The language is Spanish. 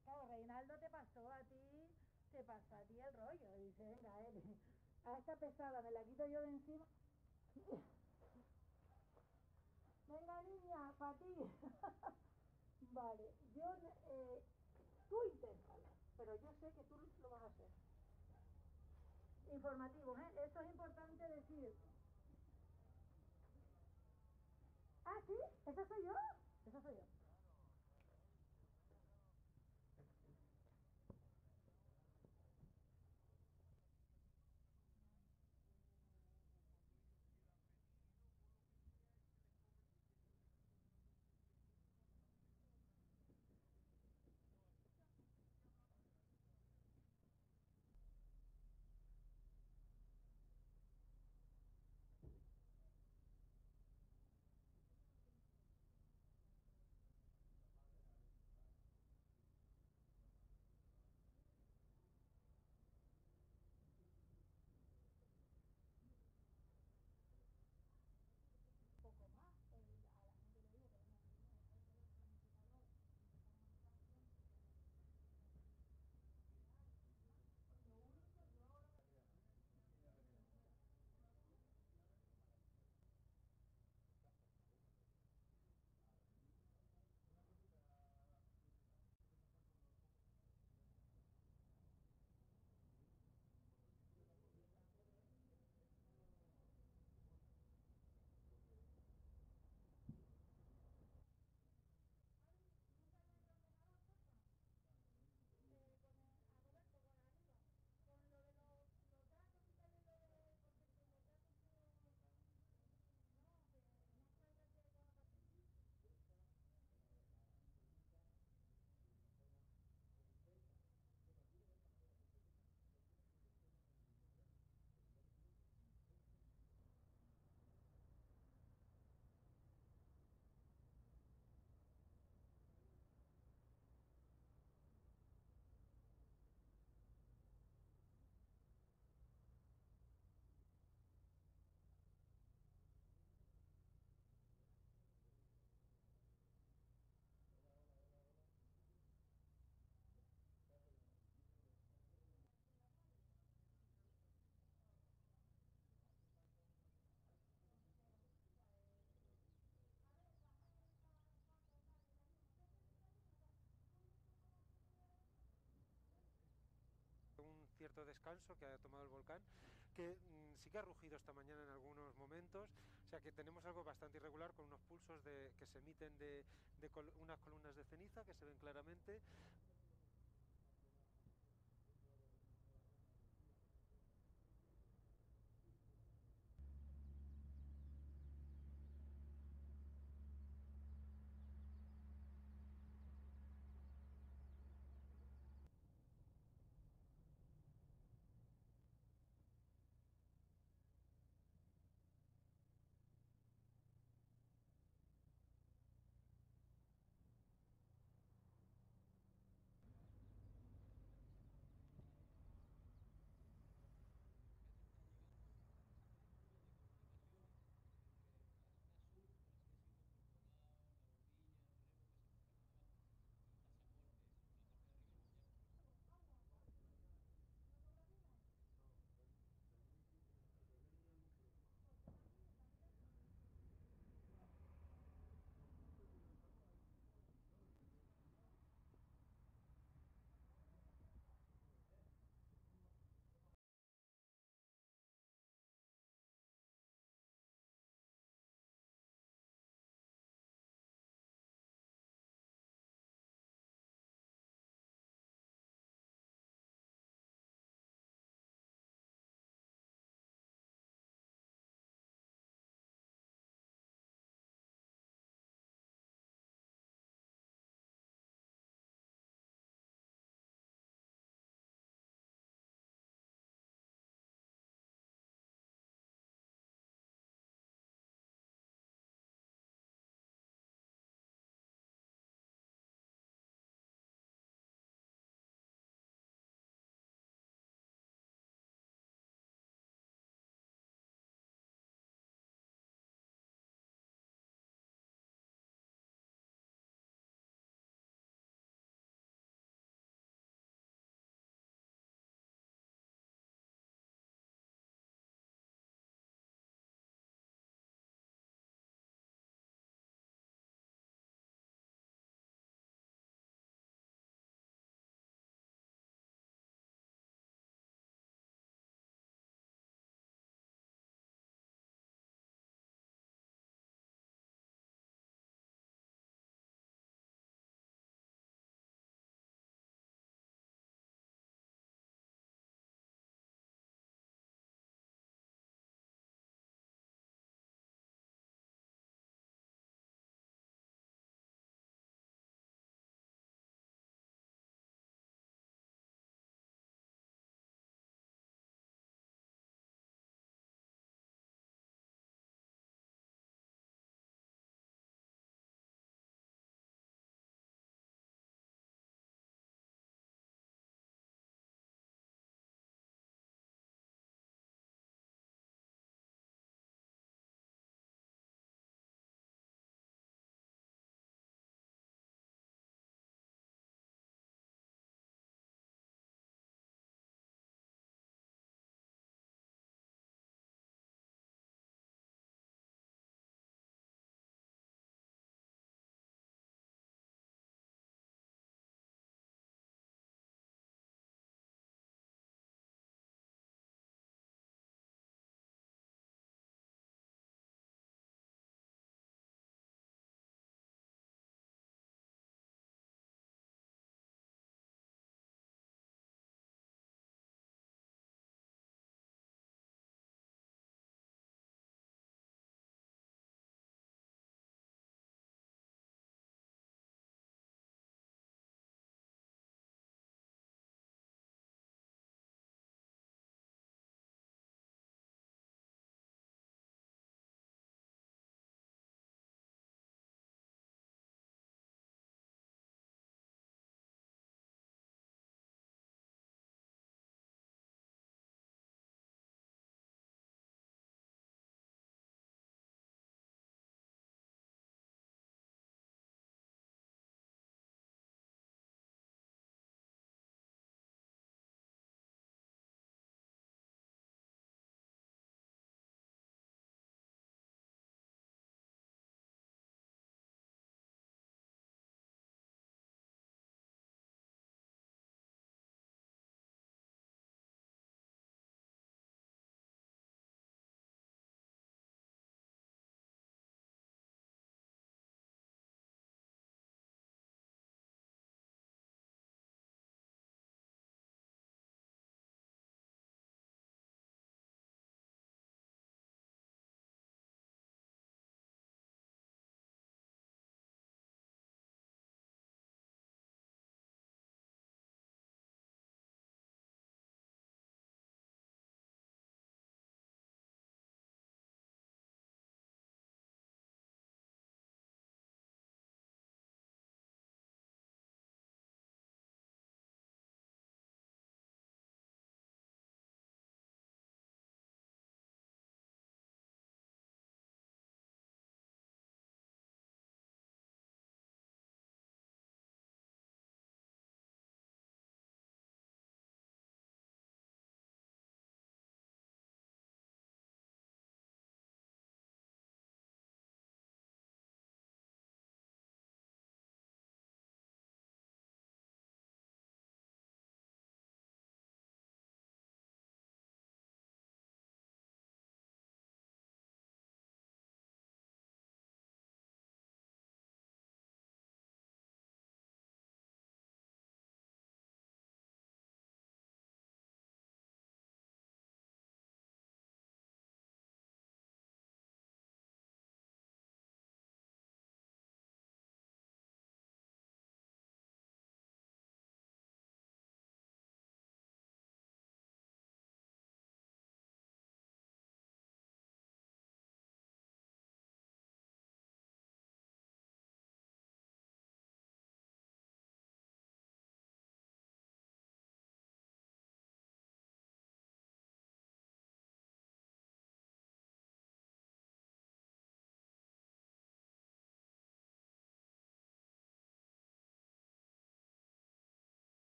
Claro, Reinaldo te pasó a ti el rollo. Dice, venga, a esta pesada me la quito yo de encima. Venga, niña, para ti. Vale, tú inténtalo, pero yo sé que tú lo vas a hacer. Informativos, ¿eh? Eso es importante decir. Ah, sí, esa soy yo. Esa soy yo. Poco más, a la gente le digo que venga lo único yo. A Roberto por arriba, con lo de los datos y tal, y lo de, porque con los datos que no, que no salga que va a pasar. Un cierto descanso que ha tomado el volcán, que sí que ha rugido esta mañana en algunos momentos, o sea que tenemos algo bastante irregular con unos pulsos que se emiten de unas columnas de ceniza que se ven claramente,